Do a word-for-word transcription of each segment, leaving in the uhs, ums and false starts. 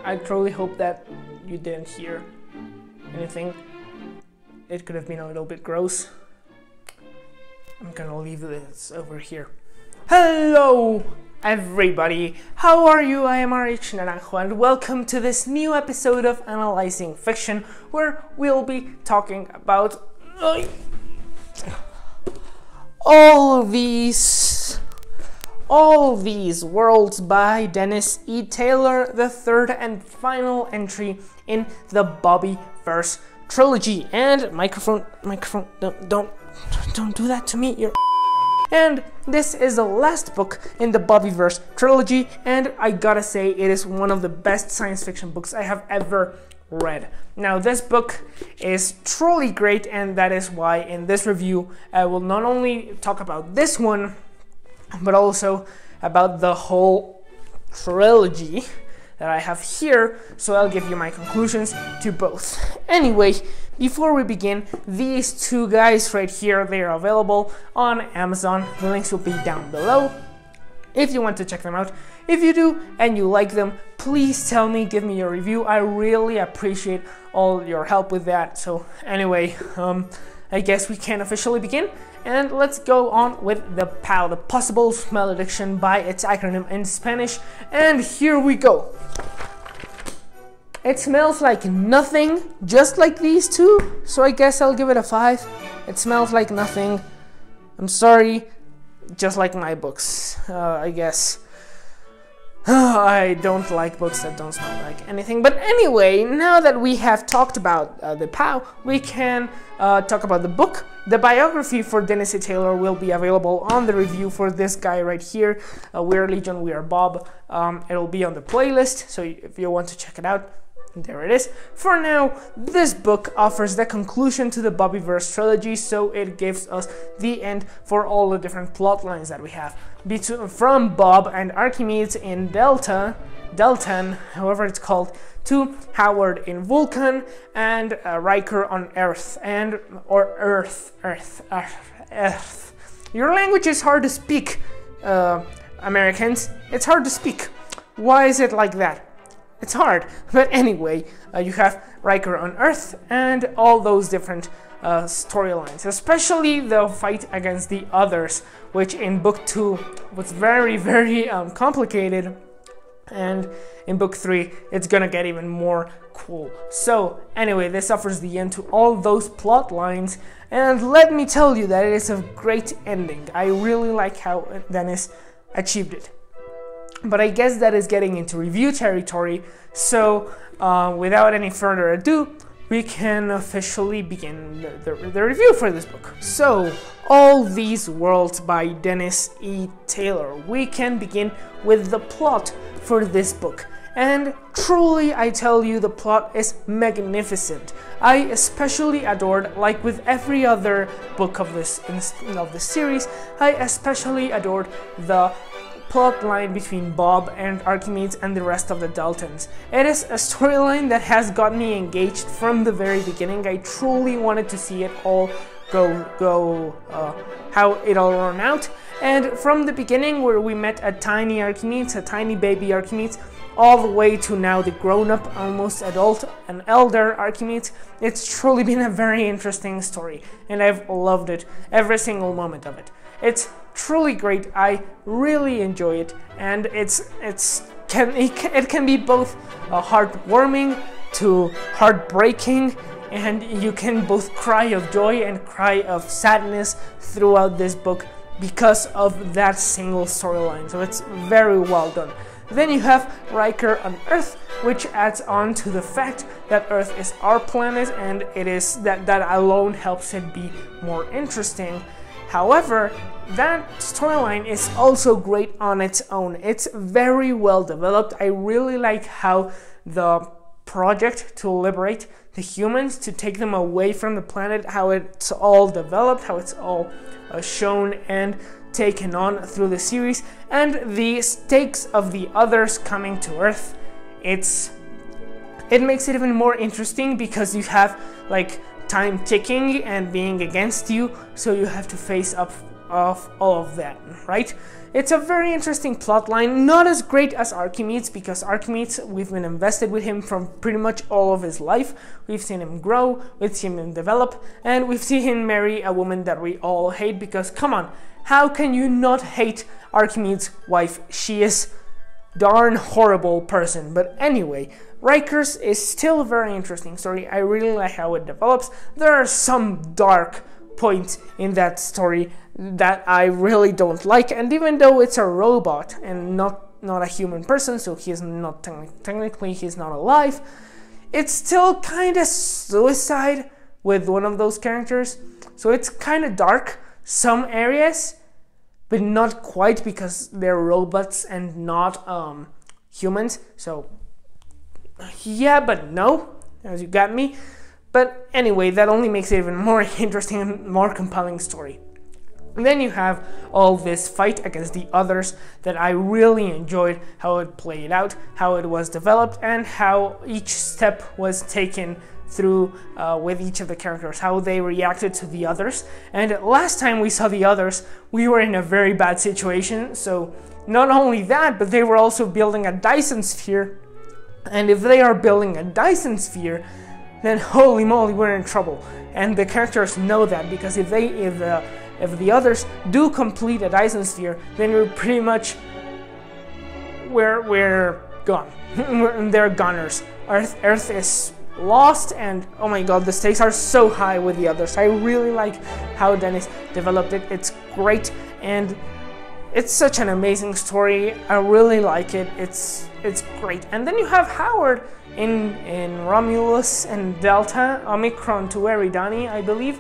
I truly hope that you didn't hear anything. It could have been a little bit gross. I'm gonna leave this over here. Hello everybody, how are you? I am R H Naranjo and welcome to this new episode of Analyzing Fiction, where we'll be talking about uh, all these all these worlds by Dennis E. Taylor, the third and final entry in the Bobbyverse trilogy. And microphone, microphone, don't, don't, don't do that to me. You're. And this is the last book in the Bobbyverse trilogy, and I gotta say, it is one of the best science fiction books I have ever read. Now, this book is truly great, and that is why in this review I will not only talk about this one, but also about the whole trilogy that I have here, so I'll give you my conclusions to both. Anyway, before we begin, these two guys right here, they are available on Amazon. The links will be down below if you want to check them out. If you do and you like them, please tell me, give me your review. I really appreciate all your help with that. So anyway, um, I guess we can officially begin. And let's go on with the P A L, the Possible Malediction by its acronym in Spanish. And here we go. It smells like nothing, just like these two, so I guess I'll give it a five. It smells like nothing. I'm sorry, just like my books, uh, I guess. I don't like books that don't smell like anything. But anyway, now that we have talked about uh, the P A L, we can uh, talk about the book. The biography for Dennis E. Taylor will be available on the review for this guy right here. Uh, we are Legion, we are Bob. Um, it'll be on the playlist, so if you want to check it out, there it is. For now, this book offers the conclusion to the Bobbyverse trilogy, so it gives us the end for all the different plot lines that we have. Between, from Bob and Archimedes in Delta, Deltan, however it's called, to Howard in Vulcan, and uh, Riker on Earth, and, or Earth, Earth, Earth, Earth. Your language is hard to speak, uh, Americans. It's hard to speak. Why is it like that? It's hard, but anyway, uh, you have Riker on Earth and all those different uh, storylines, especially the fight against the others, which in book two was very, very um, complicated, and in book three it's gonna get even more cool. So anyway, this offers the end to all those plot lines, and let me tell you that it is a great ending. I really like how Dennis achieved it. But I guess that is getting into review territory, so uh, without any further ado, we can officially begin the, the, the review for this book. So, All These Worlds by Dennis E. Taylor. We can begin with the plot for this book. And truly, I tell you, the plot is magnificent. I especially adored, like with every other book of this, of this series, I especially adored the plot line between Bob and Archimedes and the rest of the Deltans. It is a storyline that has got me engaged from the very beginning. I truly wanted to see it all go, go, uh, how it all run out. And from the beginning, where we met a tiny Archimedes, a tiny baby Archimedes, all the way to now the grown-up, almost adult and elder Archimedes, it's truly been a very interesting story, and I've loved it, every single moment of it. It's truly great. I really enjoy it, and it's it's can it can, it can be both uh, heartwarming to heartbreaking, and you can both cry of joy and cry of sadness throughout this book because of that single storyline. So it's very well done. Then you have Riker on Earth, which adds on to the fact that Earth is our planet, and it is that that alone helps it be more interesting. However, that storyline is also great on its own. It's very well developed. I really like how the project to liberate the humans, to take them away from the planet, how it's all developed, how it's all uh, shown and taken on through the series, and the stakes of the others coming to Earth. It's it makes it even more interesting because you have like time ticking and being against you, so you have to face up of all of that, right? It's a very interesting plot line, not as great as Archimedes, because Archimedes, we've been invested with him from pretty much all of his life. We've seen him grow, we've seen him develop, and we've seen him marry a woman that we all hate, because come on, how can you not hate Archimedes' wife? She is darn horrible person. But anyway, Rikers is still a very interesting story. I really like how it develops. There are some dark points in that story that I really don't like, and even though it's a robot and not not a human person, so he's not te- technically he's not alive, it's still kind of suicide with one of those characters, so it's kind of dark some areas, but not quite, because they're robots and not um, humans. So yeah, but no, as you got me. But anyway, that only makes it even more interesting and more compelling story. And then you have all this fight against the others that I really enjoyed how it played out, how it was developed, and how each step was taken through uh, with each of the characters, how they reacted to the others. And last time we saw the others, we were in a very bad situation. So not only that, but they were also building a Dyson sphere. And if they are building a Dyson sphere, then holy moly, we're in trouble. And the characters know that, because if they if uh, if the others do complete a Dyson sphere, then we're pretty much we're we're gone. They're goners. Earth Earth is lost, and oh my god, the stakes are so high with the others. I really like how Dennis developed it. It's great, and it's such an amazing story. I really like it. It's it's great. And then you have Howard in in Romulus and Delta, Omicron to Eridani, I believe.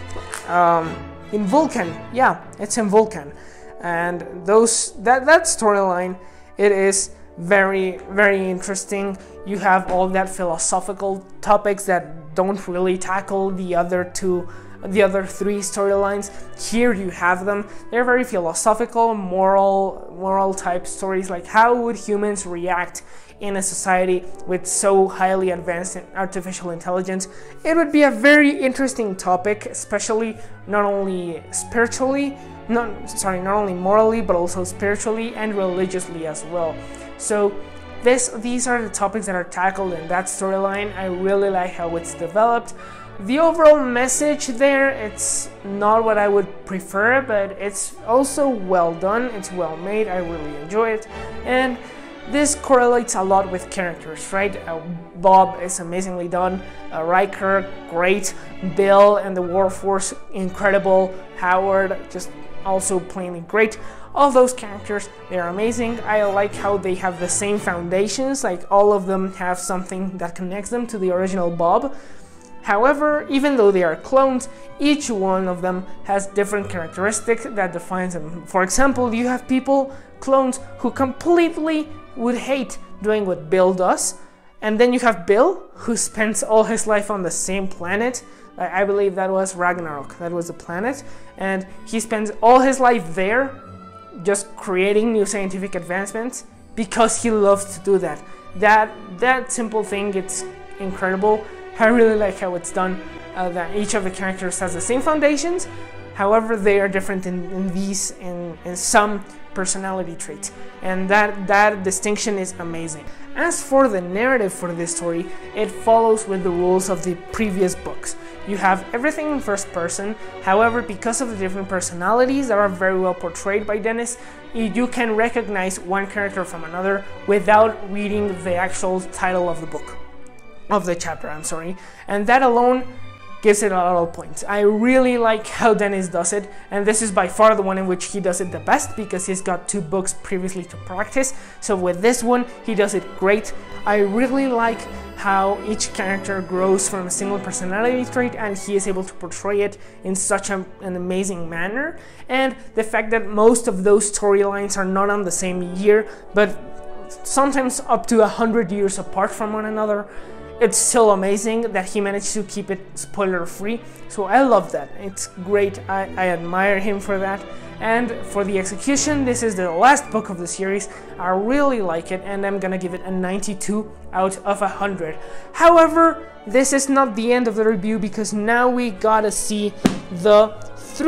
Um, in Vulcan, yeah, it's in Vulcan, and those that that storyline, it is very very interesting. You have all that philosophical topics that don't really tackle the other two. The other three storylines. Here you have them. They're very philosophical, moral, moral type stories, like how would humans react in a society with so highly advanced artificial intelligence. It would be a very interesting topic, especially not only spiritually, not sorry, not only morally, but also spiritually and religiously as well. So this, these are the topics that are tackled in that storyline. I really like how it's developed. The overall message there, it's not what I would prefer, but it's also well done, it's well made, I really enjoy it, and this correlates a lot with characters, right? Uh, Bob is amazingly done, uh, Riker, great, Bill and the Warforce, incredible, Howard, just also plainly great. All those characters, they're amazing. I like how they have the same foundations, like all of them have something that connects them to the original Bob. However, even though they are clones, each one of them has different characteristics that defines them. For example, you have people, clones, who completely would hate doing what Bill does, and then you have Bill, who spends all his life on the same planet. I believe that was Ragnarok, that was the planet, and he spends all his life there, just creating new scientific advancements, because he loves to do that. That, that simple thing, it's incredible. I really like how it's done, uh, that each of the characters has the same foundations, however they are different in, in these, in, in some personality traits, and that, that distinction is amazing. As for the narrative for this story, it follows with the rules of the previous books. You have everything in first person, however, because of the different personalities that are very well portrayed by Dennis, you can recognize one character from another without reading the actual title of the book. Of the chapter, I'm sorry, and that alone gives it a lot of points. I really like how Dennis does it, and this is by far the one in which he does it the best, because he's got two books previously to practice. So with this one, he does it great. I really like how each character grows from a single personality trait, and he is able to portray it in such a, an amazing manner. And the fact that most of those storylines are not on the same year, but sometimes up to a hundred years apart from one another. It's still amazing that he managed to keep it spoiler free, so I love that. It's great. I, I admire him for that. And for the execution, this is the last book of the series. I really like it, and I'm gonna give it a ninety-two out of one hundred. However, this is not the end of the review, because now we gotta see the three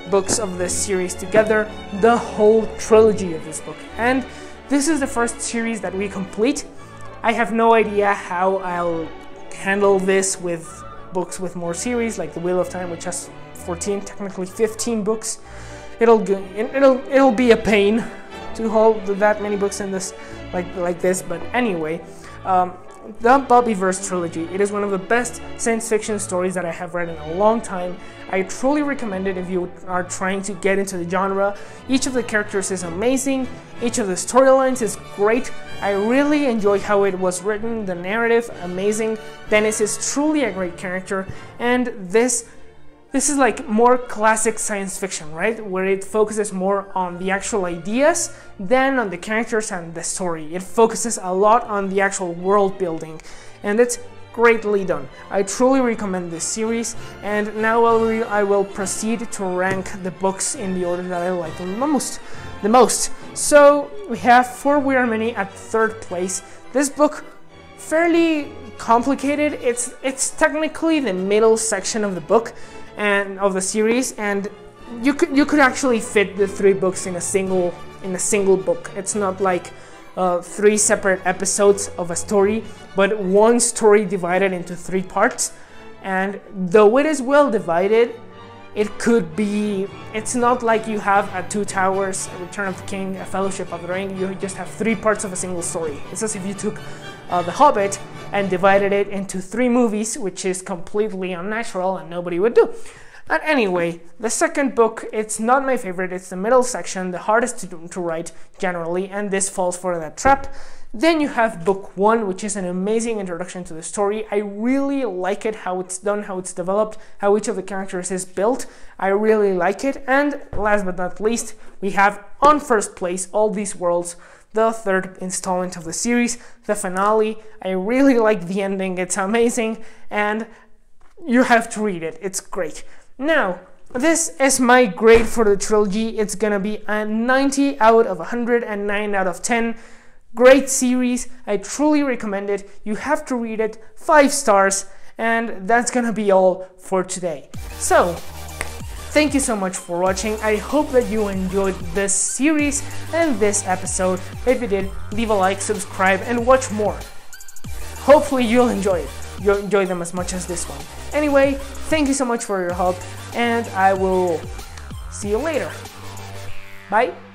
books of this series together, the whole trilogy of this book. And this is the first series that we complete. I have no idea how I'll handle this with books with more series, like The Wheel of Time, which has fourteen, technically fifteen books. It'll go, it'll it'll be a pain to hold that many books in this like like this. But anyway, um, the Bobbyverse trilogy. It is one of the best science fiction stories that I have read in a long time. I truly recommend it if you are trying to get into the genre. Each of the characters is amazing. Each of the storylines is great. I really enjoy how it was written. The narrative, amazing. Dennis is truly a great character, and this this is like more classic science fiction, right? Where it focuses more on the actual ideas than on the characters and the story. It focuses a lot on the actual world building, and it's greatly done. I truly recommend this series, and now I'll re I will proceed to rank the books in the order that I like the most. The most. So we have For We Are Many at third place. This book, fairly complicated. It's it's technically the middle section of the book and of the series, and you could you could actually fit the three books in a single in a single book. It's not like uh, three separate episodes of a story, but one story divided into three parts. And though it is well divided, it could be, it's not like you have a Two Towers, a Return of the King, a Fellowship of the Ring. You just have three parts of a single story. It's as if you took uh, The Hobbit and divided it into three movies, which is completely unnatural and nobody would do. But anyway, the second book, it's not my favorite. It's the middle section, the hardest to, do, to write generally, and this falls for that trap. Then you have book one, which is an amazing introduction to the story. I really like it, how it's done, how it's developed, how each of the characters is built. I really like it. And last but not least, we have on first place All These Worlds, the third installment of the series, the finale. I really like the ending. It's amazing, and you have to read it. It's great. Now, this is my grade for the trilogy. It's gonna be a ninety out of one hundred and nine out of ten. Great series. I truly recommend it. You have to read it. Five stars. And that's gonna be all for today. So, thank you so much for watching. I hope that you enjoyed this series and this episode. If you did, leave a like, subscribe, and watch more. Hopefully you'll enjoy it. You'll enjoy them as much as this one. Anyway, thank you so much for your help, and I will see you later. Bye.